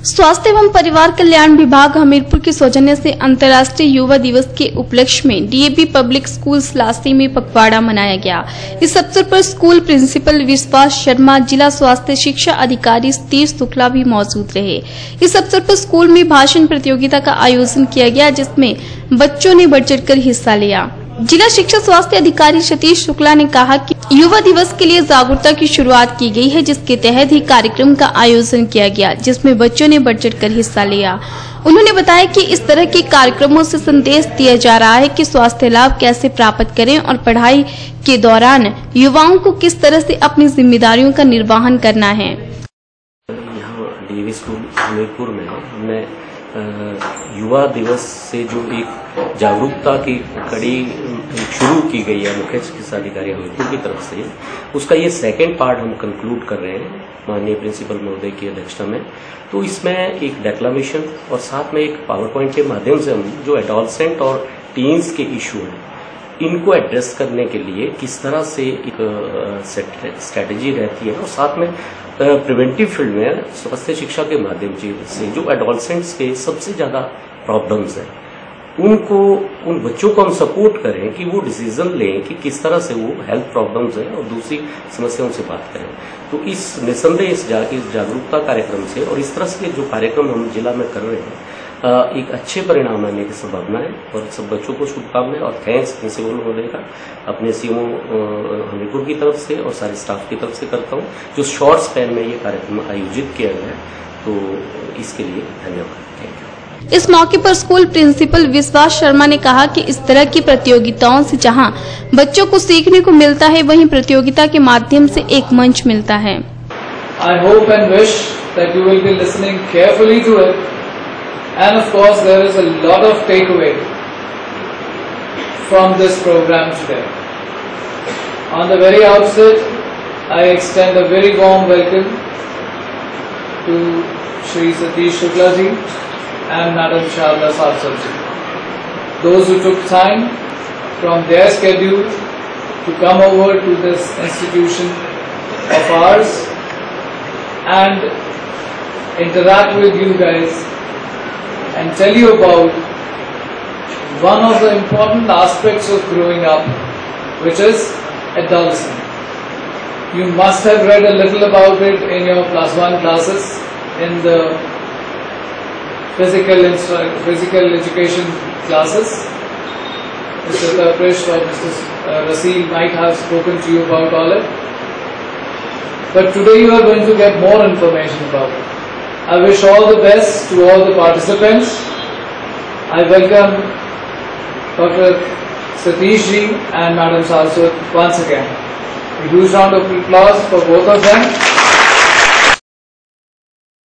स्वास्थ्य एवं परिवार कल्याण विभाग हमीरपुर के सौजन्य से अंतर्राष्ट्रीय युवा दिवस के उपलक्ष्य में डीएवी पब्लिक स्कूल सलासी में पखवाड़ा मनाया गया। इस अवसर पर स्कूल प्रिंसिपल विश्वास शर्मा, जिला स्वास्थ्य शिक्षा अधिकारी सतीश शुक्ला भी मौजूद रहे। इस अवसर पर स्कूल में भाषण प्रतियोगिता का आयोजन किया गया, जिसमें बच्चों ने बढ़ चढ़कर हिस्सा लिया। जिला शिक्षा स्वास्थ्य अधिकारी सतीश शुक्ला ने कहा कि युवा दिवस के लिए जागरूकता की शुरुआत की गई है, जिसके तहत ही कार्यक्रम का आयोजन किया गया, जिसमें बच्चों ने बढ़ चढ़कर हिस्सा लिया। उन्होंने बताया कि इस तरह के कार्यक्रमों से संदेश दिया जा रहा है कि स्वास्थ्य लाभ कैसे प्राप्त करें और पढ़ाई के दौरान युवाओं को किस तरह से अपनी जिम्मेदारियों का निर्वहन करना है। यहाँ डीएवी स्कूल हमीरपुर में हमने युवा दिवस से जो एक जागरूकता की कड़ी शुरू की गई है मुख्य चिकित्सा अधिकारी हमीरपुर की तरफ से, उसका ये सेकेंड पार्ट हम कंक्लूड कर रहे हैं माननीय प्रिंसिपल महोदय की अध्यक्षता में। तो इसमें एक डेक्लामेशन और साथ में एक पावर पॉइंट के माध्यम से हम जो एडोलसेंट और टीन्स के इशू हैं इनको एड्रेस करने के लिए किस तरह से एक स्ट्रेटेजी रहती है और साथ में प्रिवेंटिव फील्ड में स्वास्थ्य शिक्षा के माध्यम से जो एडोलसेंट्स के सबसे ज्यादा प्रॉब्लम्स हैं उनको, उन बच्चों को हम सपोर्ट करें कि वो डिसीजन लें कि किस तरह से वो हेल्थ प्रॉब्लम्स है और दूसरी समस्याओं से बात करें। तो इस निसंदेह इस जागरूकता कार्यक्रम से और इस तरह से जो कार्यक्रम हम जिला में कर रहे हैं एक अच्छे परिणाम आने की संभावना है और सब बच्चों को शुभकामनाएं और थैंक्स प्रिंसिपल महोदय का अपने सीएमओ हमीरपुर की तरफ से और सारे स्टाफ की तरफ से करता हूं जो शॉर्ट स्पैन में ये कार्यक्रम आयोजित किया गया है, तो इसके लिए धन्यवाद। Thank you. इस मौके पर स्कूल प्रिंसिपल विश्वास शर्मा ने कहा कि इस तरह की प्रतियोगिताओं से जहां बच्चों को सीखने को मिलता है, वहीं प्रतियोगिता के माध्यम से एक मंच मिलता है। I hope and wish that you will be listening carefully to it. And of course, there is a lot of takeaway from this program today. On the very outset, I extend a very warm welcome to Shri Satish Shukla ji and Madam Sharda Sarswat ji. Those who took time from their schedule to come over to this institution of ours and interact with you guys and tell you about one of the important aspects of growing up, which is adolescence. You must have read a little about it in your +1 classes in the physical education classes. Mr. Taprish or Mr. Rasil might have spoken to you about all it. But today you are going to get more information about it. I wish all the best to all the participants. I welcome Dr. Satish ji and Madam Sarswat once again. A huge round of applause for both of them.